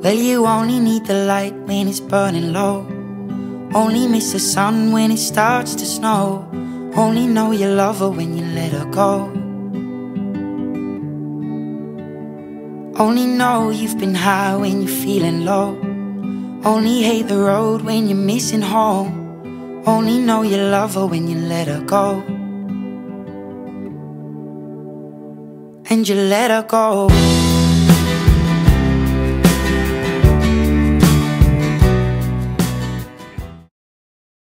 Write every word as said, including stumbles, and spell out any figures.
Well, you only need the light when it's burning low. Only miss the sun when it starts to snow. Only know you love her when you let her go. Only know you've been high when you're feeling low. Only hate the road when you're missing home. Only know you love her when you let her go. And you let her go.